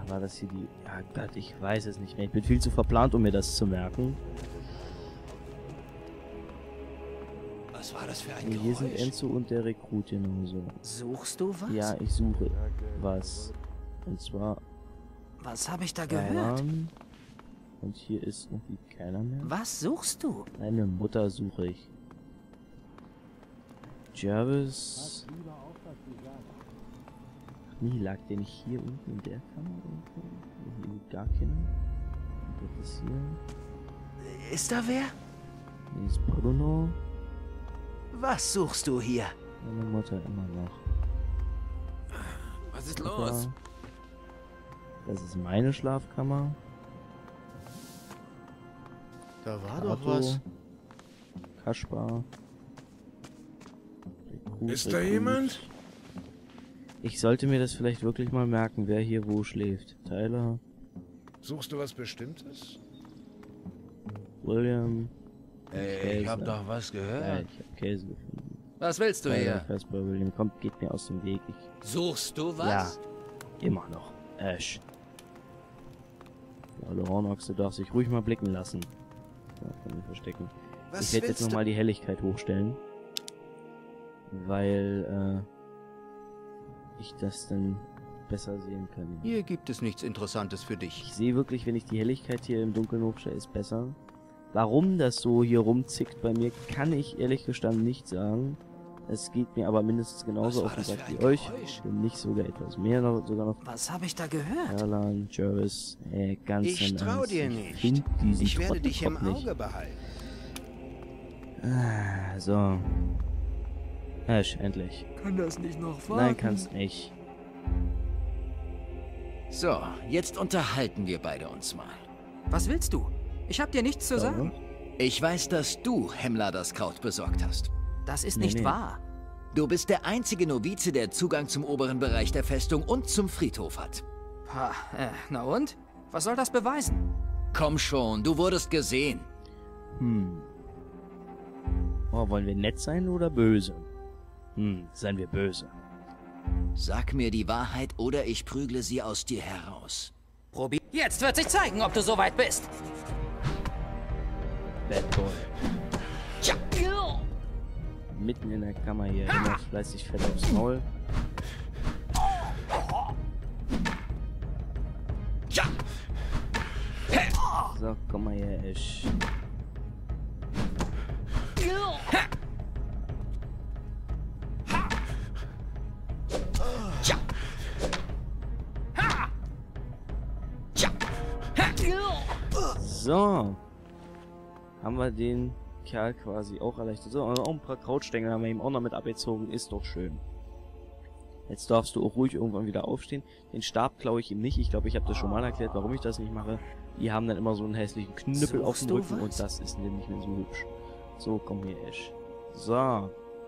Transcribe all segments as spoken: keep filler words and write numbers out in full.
War das hier die... Ja Gott, ich weiß es nicht mehr. Ich bin viel zu verplant, um mir das zu merken. Was war das für ein Und Geräusch? hier sind Enzo und der Rekrut genauso. Suchst du was? Ja, ich suche was. Und zwar... Was habe ich da gehört? Alarm. Und hier ist irgendwie keiner mehr. Was suchst du? Eine Mutter suche ich. Jarvis. Nie lag der nicht hier unten in der Kammer irgendwo? Hier gar keine. Und das ist hier. Ist da wer? Hier ist Bruno. Was suchst du hier? Meine Mutter immer noch. Was ist Super. los? Das ist meine Schlafkammer. Da war Arto, doch was. Kaspar. Rekrut, Ist da Rekrut. jemand? Ich sollte mir das vielleicht wirklich mal merken, wer hier wo schläft. Tyler, Suchst du was Bestimmtes? William. Ey, ich hab Käse. doch was Ja, gehört. ich hab Käse gefunden. Was willst du Tyler, hier? Kaspar, William, kommt, geht mir aus dem Weg. Ich, Suchst du was? Ja, immer noch. Ash. Ja, Lauranox, du darfst dich ruhig mal blicken lassen. Da kann ich verstecken. Was Ich werde jetzt willst nochmal die Helligkeit hochstellen. Weil, äh, ich das dann besser sehen kann. Hier gibt es nichts Interessantes für dich. Ich sehe wirklich, wenn ich die Helligkeit hier im Dunkeln hochstelle, ist besser. Warum das so hier rumzickt bei mir, kann ich ehrlich gestanden nicht sagen. Es geht mir aber mindestens genauso Was auf war den das Sack für wie ein euch. Geräusch? Wenn nicht sogar etwas mehr, noch, sogar noch. Was habe ich da gehört? Erlan, Jarvis, äh, ganz Ich im trau Ernst, dir ich nicht. find diesen Ich werde dich im Trottelkopf nicht. Auge behalten. Ah, so. Ash, endlich. Kann das nicht noch warten? Nein, kannst nicht. So, jetzt unterhalten wir beide uns mal. Was willst du? Ich hab dir nichts zu sagen. Ich weiß, dass du Hemmler das Kraut besorgt hast. Das ist Nee, nicht nee. wahr. Du bist der einzige Novize, der Zugang zum oberen Bereich der Festung und zum Friedhof hat. Ha, äh, na und? Was soll das beweisen? Komm schon, du wurdest gesehen. Hm. Oh, wollen wir nett sein oder böse? Hm, seien wir böse. Sag mir die Wahrheit oder ich prügle sie aus dir heraus. Probier. Jetzt wird sich zeigen, ob du soweit bist. Bad Boy. Tja. Mitten in der Kammer hier, immer fleißig fett aufs Maul. Ja. So, komm mal her, Ash. Ja. Ja. So. Haben wir den Kerl quasi auch erleichtert. So, und auch ein paar Krautstängel haben wir ihm auch noch mit abgezogen. Ist doch schön. Jetzt darfst du auch ruhig irgendwann wieder aufstehen. Den Stab klaue ich ihm nicht. Ich glaube, ich habe das schon mal erklärt, warum ich das nicht mache. Die haben dann immer so einen hässlichen Knüppel auf dem Suchst du Rücken und was? das ist nämlich nicht mehr so hübsch. So, komm hier, Ash. So.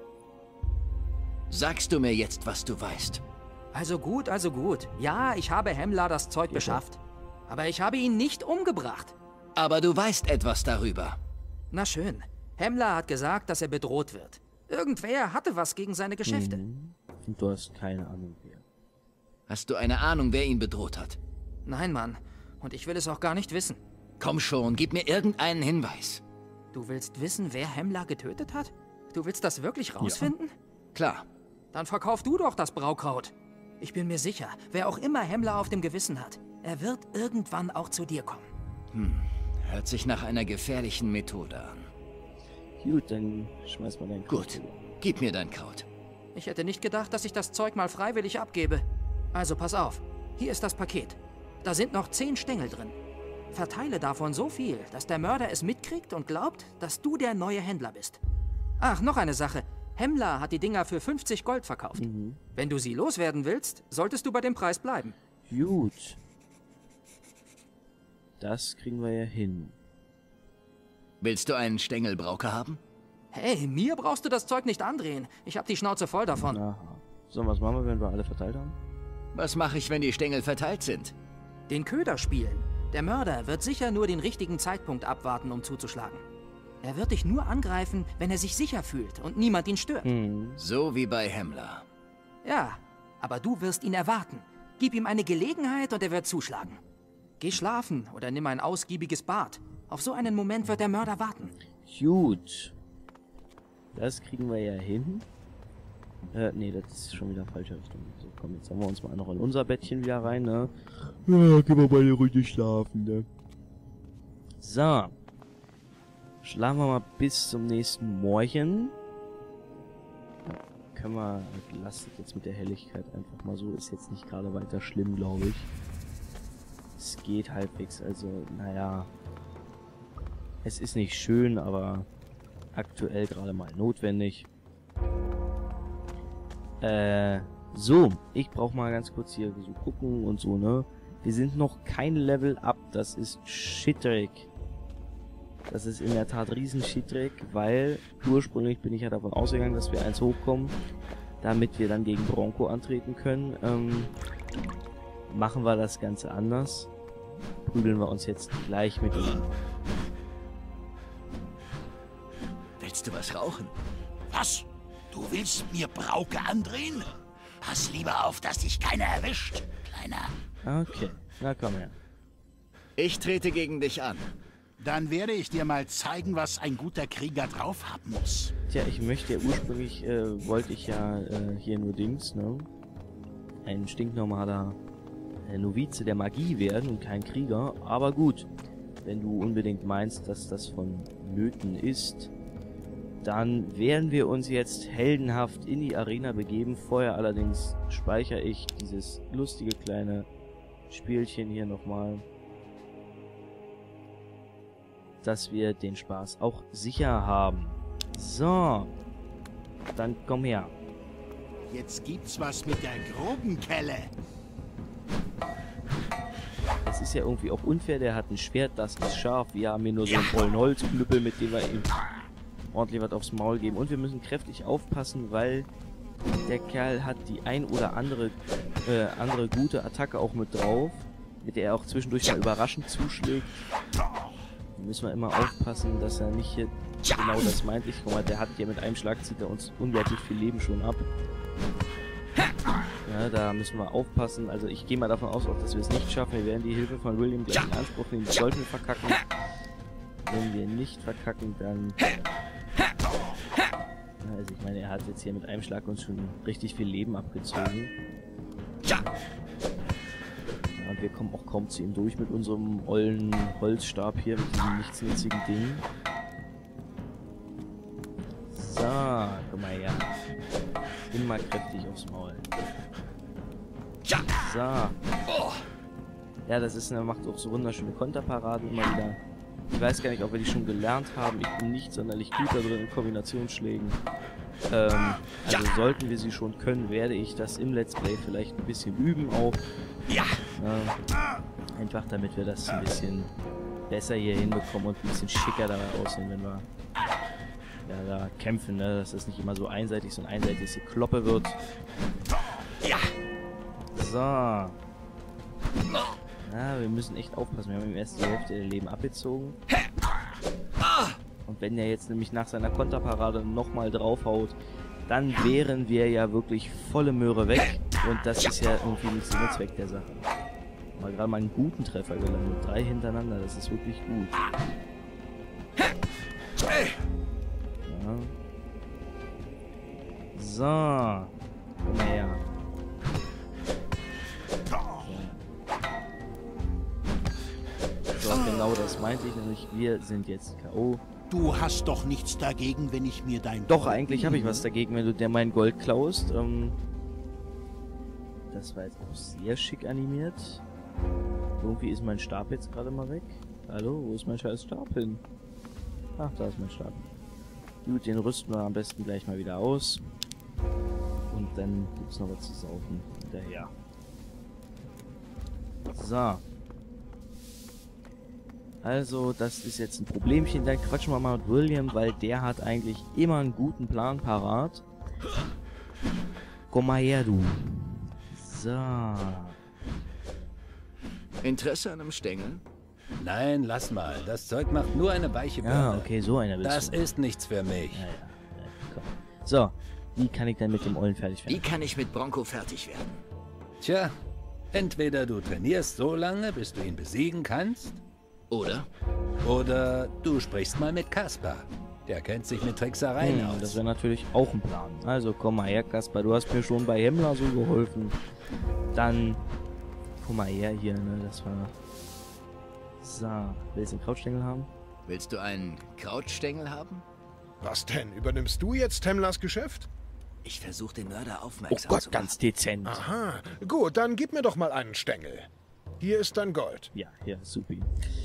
Sagst du mir jetzt, was du weißt? Also gut, also gut. Ja, ich habe Hemmler das Zeug Ja. beschafft. Aber ich habe ihn nicht umgebracht. Aber du weißt etwas darüber. Na schön. Hemmler hat gesagt, dass er bedroht wird. Irgendwer hatte was gegen seine Geschäfte. Mhm. Und du hast keine Ahnung wer. Hast du eine Ahnung, wer ihn bedroht hat? Nein, Mann. Und ich will es auch gar nicht wissen. Komm schon, gib mir irgendeinen Hinweis. Du willst wissen, wer Hemmler getötet hat? Du willst das wirklich rausfinden? Klar. Dann verkauf du doch das Braukraut. Ich bin mir sicher, wer auch immer Hemmler auf dem Gewissen hat, er wird irgendwann auch zu dir kommen. Hört sich nach einer gefährlichen Methode an. Gut, dann schmeiß mal dein Gut, Kraut. gib mir dein Kraut. Ich hätte nicht gedacht, dass ich das Zeug mal freiwillig abgebe. Also pass auf, hier ist das Paket. Da sind noch zehn Stängel drin. Verteile davon so viel, dass der Mörder es mitkriegt und glaubt, dass du der neue Händler bist. Ach, noch eine Sache. Hemmler hat die Dinger für fünfzig Gold verkauft. Mhm. Wenn du sie loswerden willst, solltest du bei dem Preis bleiben. Gut. Das kriegen wir ja hin. Willst du einen Stängelbrauke haben? Hey, mir brauchst du das Zeug nicht andrehen. Ich hab die Schnauze voll davon. Aha. So, was machen wir, wenn wir alle verteilt haben? Was mache ich, wenn die Stängel verteilt sind? Den Köder spielen. Der Mörder wird sicher nur den richtigen Zeitpunkt abwarten, um zuzuschlagen. Er wird dich nur angreifen, wenn er sich sicher fühlt und niemand ihn stört. Hm. So wie bei Hemmler. Ja, aber du wirst ihn erwarten. Gib ihm eine Gelegenheit und er wird zuschlagen. Geh schlafen oder nimm ein ausgiebiges Bad. Auf so einen Moment wird der Mörder warten. Gut. Das kriegen wir ja hin. Äh, nee, das ist schon wieder falsche Richtung. So, komm, jetzt haben wir uns mal noch in unser Bettchen wieder rein, ne? Ja, können wir mal eine Runde schlafen, ne? So. Schlafen wir mal bis zum nächsten Morgen. Da können wir, lasst es jetzt mit der Helligkeit einfach mal so, ist jetzt nicht gerade weiter schlimm, glaube ich. Es geht halbwegs, also, naja. Es ist nicht schön, aber aktuell gerade mal notwendig. Äh, so, ich brauche mal ganz kurz hier so gucken und so, ne? Wir sind noch kein Level up, das ist Shitdreck. Das ist in der Tat riesen Shitdreck, weil ursprünglich bin ich ja davon ausgegangen, dass wir eins hochkommen, damit wir dann gegen Bronco antreten können. Ähm, machen wir das Ganze anders. Prügeln wir uns jetzt gleich mit ihm. Willst du was rauchen? Was? Du willst mir Brauke andrehen? Pass lieber auf, dass dich keiner erwischt, Kleiner. Okay, na komm her. Ich trete gegen dich an. Dann werde ich dir mal zeigen, was ein guter Krieger drauf haben muss. Tja, ich möchte ja ursprünglich, äh, wollte ich ja äh, hier nur Dings, ne? Ein stinknormaler äh, Novize der Magie werden und kein Krieger. Aber gut, wenn du unbedingt meinst, dass das von Nöten ist, dann werden wir uns jetzt heldenhaft in die Arena begeben. Vorher allerdings speichere ich dieses lustige kleine Spielchen hier nochmal, dass wir den Spaß auch sicher haben. So, dann komm her. Jetzt gibt's was mit der groben Kelle. Es ist ja irgendwie auch unfair, der hat ein Schwert, das ist scharf. Wir haben hier nur so einen vollen Holzknüppel, mit dem wir ihm ordentlich was aufs Maul geben. Und wir müssen kräftig aufpassen, weil der Kerl hat die ein oder andere, äh, andere gute Attacke auch mit drauf, mit der er auch zwischendurch mal überraschend zuschlägt. Da müssen wir immer aufpassen, dass er nicht hier genau das meint. Ich guck mal, der hat hier mit einem Schlag, zieht er uns unglaublich viel Leben schon ab. Ja, da müssen wir aufpassen. Also ich gehe mal davon aus, auch, dass wir es nicht schaffen. Wir werden die Hilfe von William gleich in Anspruch nehmen. Sollten wir verkacken. Wenn wir nicht verkacken, dann... Ja, also ich meine, er hat jetzt hier mit einem Schlag uns schon richtig viel Leben abgezogen. Ja, und wir kommen auch kaum zu ihm durch mit unserem ollen Holzstab hier, mit diesem nichtsnutzigen Ding. So, komm mal her. Immer kräftig aufs Maul. So. Ja, das ist, er macht auch so wunderschöne Konterparaden immer wieder. Ich weiß gar nicht, ob wir die schon gelernt haben. Ich bin nicht sonderlich gut da drin in Kombinationsschlägen. Ähm, also sollten wir sie schon können, werde ich das im Let's Play vielleicht ein bisschen üben auch. Ja. Äh, einfach damit wir das ein bisschen besser hier hinbekommen und ein bisschen schicker dabei aussehen, wenn wir ja, da kämpfen, ne? Dass das nicht immer so einseitig, so ein einseitiges Gekloppe wird. Ja. So. Ja, wir müssen echt aufpassen. Wir haben ihm erst die Hälfte der Leben abgezogen. Und wenn er jetzt nämlich nach seiner Konterparade nochmal draufhaut, dann wären wir ja wirklich volle Möhre weg. Und das ist ja irgendwie nicht Sinn und Zweck der Sache. Mal gerade mal einen guten Treffer gelandet. Drei hintereinander, das ist wirklich gut. Ja. So. Komm mal her. So, genau das meinte ich nämlich. Wir sind jetzt K O. Du hast doch nichts dagegen, wenn ich mir dein... Doch, eigentlich habe ich was dagegen, wenn du dir mein Gold klaust. Ähm, das war jetzt auch sehr schick animiert. Irgendwie ist mein Stab jetzt gerade mal weg. Hallo, wo ist mein scheiß Stab hin? Ach, da ist mein Stab. Gut, den rüsten wir am besten gleich mal wieder aus. Und dann gibt's noch was zu saufen hinterher. So. Also, das ist jetzt ein Problemchen. Dann quatschen wir mal mit William, weil der hat eigentlich immer einen guten Plan parat. Komm mal her, du. So. Interesse an einem Stängel? Nein, lass mal. Das Zeug macht nur eine weiche Birne. Ja, okay, so einer bist Das du. ist nichts für mich. Ja, ja, ja, komm. So, wie kann ich denn mit dem Ollen fertig werden? Wie kann ich mit Bronco fertig werden? Tja, Entweder du trainierst so lange, bis du ihn besiegen kannst, Oder? oder du sprichst mal mit Kaspar. Der kennt sich mit Tricksereien Hm, aus. das wäre natürlich auch ein Plan. Also komm mal her, Kaspar, du hast mir schon bei Himmler so geholfen. Dann komm mal her hier, ne, das war... So, willst du einen Krautstängel haben? Willst du einen Krautstängel haben? Was denn? Übernimmst du jetzt Hemmlers Geschäft? Ich versuche den Mörder Oh aufmerksam Gott, zu machen. ganz dezent. Aha. Gut, dann gib mir doch mal einen Stängel. Hier ist dein Gold. Ja, ja, supi.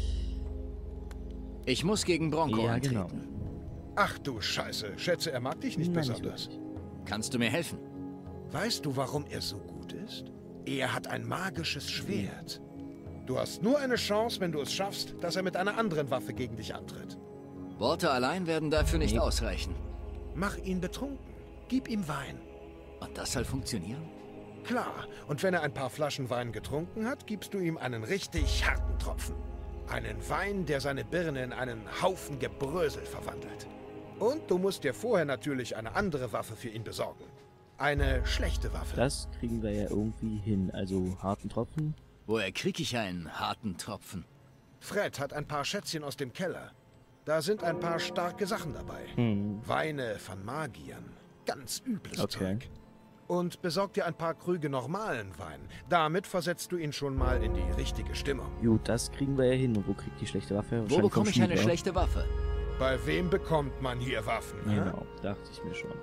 Ich muss gegen Bronco Ja, antreten. genau. Ach du Scheiße. Schätze, er mag dich nicht Nein, nicht besonders. wirklich. Kannst du mir helfen? Weißt du, warum er so gut ist? Er hat ein magisches Schwert. Du hast nur eine Chance, wenn du es schaffst, dass er mit einer anderen Waffe gegen dich antritt. Worte allein werden dafür nicht Nee. ausreichen. Mach ihn betrunken. Gib ihm Wein. Und das soll funktionieren? Klar. Und wenn er ein paar Flaschen Wein getrunken hat, gibst du ihm einen richtig harten Tropfen. Einen Wein, der seine Birne in einen Haufen Gebrösel verwandelt. Und du musst dir vorher natürlich eine andere Waffe für ihn besorgen. Eine schlechte Waffe. Das kriegen wir ja irgendwie hin. Also harten Tropfen. Woher krieg ich einen harten Tropfen? Fred hat ein paar Schätzchen aus dem Keller. Da sind ein paar starke Sachen dabei. Hm. Weine von Magiern. Ganz übles Okay. Zeug. Und besorg dir ein paar Krüge normalen Wein. Damit versetzt du ihn schon mal in die richtige Stimmung. Gut, das kriegen wir ja hin. Und wo kriegt die schlechte Waffe? Wo Wahrscheinlich bekomme vom ich eine Schmied, schlechte Waffe? Bei wem bekommt man hier Waffen? hä? Genau, dachte ich mir schon.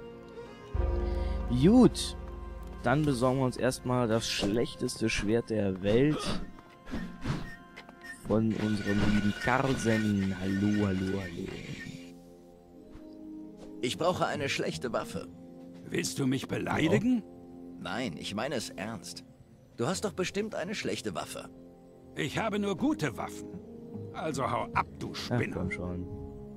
Gut, dann besorgen wir uns erstmal das schlechteste Schwert der Welt von unserem lieben Carlsen. Hallo, hallo, hallo. Ich brauche eine schlechte Waffe. Willst du mich beleidigen? Nein, ich meine es ernst. Du hast doch bestimmt eine schlechte Waffe. Ich habe nur gute Waffen. Also hau ab, du Ach, Spinner. komm schon.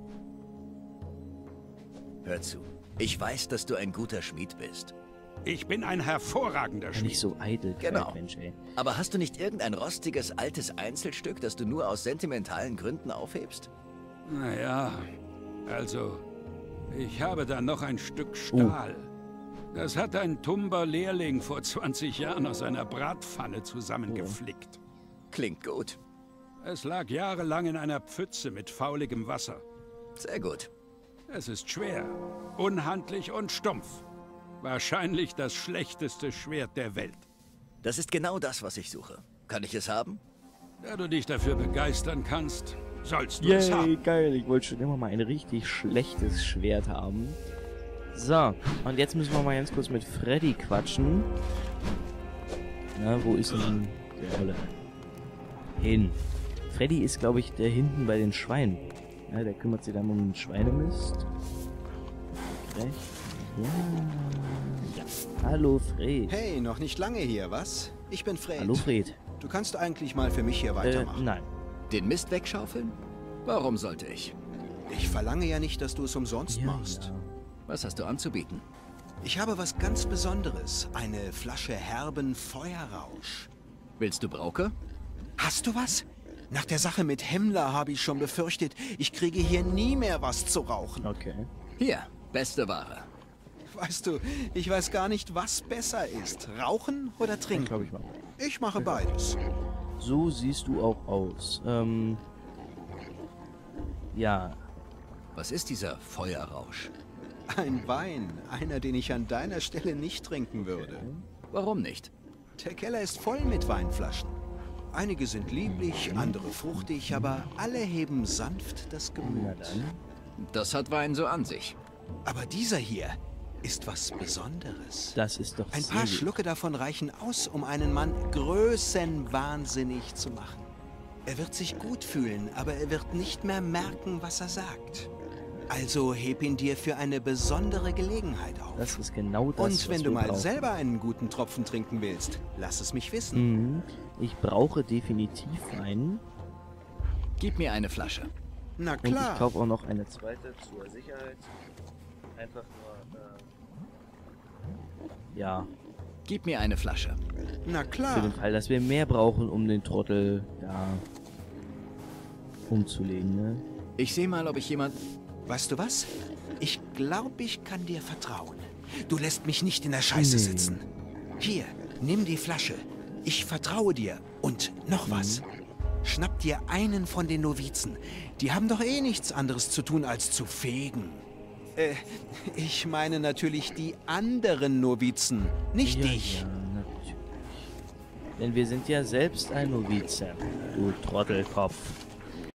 Hör zu. Ich weiß, dass du ein guter Schmied bist. Ich bin ein hervorragender Ja, nicht Schmied. so eitel, Genau. Mensch, ey. Aber hast du nicht irgendein rostiges, altes Einzelstück, das du nur aus sentimentalen Gründen aufhebst? Naja, also, ich habe da noch ein Stück Stahl. Das hat ein tumber Lehrling vor zwanzig Jahren aus einer Bratpfanne zusammengeflickt. Klingt gut. Es lag jahrelang in einer Pfütze mit fauligem Wasser. Sehr gut. Es ist schwer, unhandlich und stumpf. Wahrscheinlich das schlechteste Schwert der Welt. Das ist genau das, was ich suche. Kann ich es haben? Da du dich dafür begeistern kannst, sollst du es haben. Yay, geil. Ich wollte schon immer mal ein richtig schlechtes Schwert haben. So, und jetzt müssen wir mal ganz kurz mit Freddy quatschen. Na, wo ist denn der Rolle? Hin. Freddy ist, glaube ich, der hinten bei den Schweinen. Ja, der kümmert sich dann um den Schweinemist. Recht. Ja. ja. Hallo, Fred. Hey, noch nicht lange hier, was? Ich bin Fred. Hallo, Fred. Du kannst eigentlich mal für mich hier Äh, weitermachen. nein. Den Mist wegschaufeln? Warum sollte ich? Ich verlange ja nicht, dass du es umsonst Ja, machst. ja. Was hast du anzubieten? Ich habe was ganz Besonderes. Eine Flasche herben Feuerrausch. Willst du Brauke? Hast du was? Nach der Sache mit Hemmler habe ich schon befürchtet, ich kriege hier nie mehr was zu rauchen. Okay. Hier, beste Ware. Weißt du, ich weiß gar nicht, was besser ist. Rauchen oder trinken? Glaube ich mal. Ich mache beides. So siehst du auch aus. Ähm. Ja. Was ist dieser Feuerrausch? Ein Wein. Einer, den ich an deiner Stelle nicht trinken würde. Warum nicht? Der Keller ist voll mit Weinflaschen. Einige sind lieblich, andere fruchtig, aber alle heben sanft das Na Gemüt. dann. Das hat Wein so an sich. Aber dieser hier ist was Besonderes. Das ist doch Ein sehr paar gut. Schlucke davon reichen aus, um einen Mann größenwahnsinnig zu machen. Er wird sich gut fühlen, aber er wird nicht mehr merken, was er sagt. Also heb ihn dir für eine besondere Gelegenheit auf. Das ist genau das, Und wenn was du wir mal brauchen. selber einen guten Tropfen trinken willst, lass es mich wissen. Mhm. Ich brauche definitiv einen. Gib mir eine Flasche. Na Und ich klar. kaufe auch noch eine zweite zur Sicherheit. Einfach nur, äh, ja, Gib mir eine Flasche. Na für klar. den Fall, dass wir mehr brauchen, um den Trottel da umzulegen, ne? Ich sehe mal, ob ich jemand... Weißt du was? Ich glaube, ich kann dir vertrauen. Du lässt mich nicht in der Scheiße Nee. sitzen. Hier, nimm die Flasche. Ich vertraue dir. Und noch was. Schnapp dir einen von den Novizen. Die haben doch eh nichts anderes zu tun, als zu fegen. Äh, ich meine natürlich die anderen Novizen, nicht ja, dich. Ja, natürlich. Denn wir sind ja selbst ein Novize, du Trottelkopf.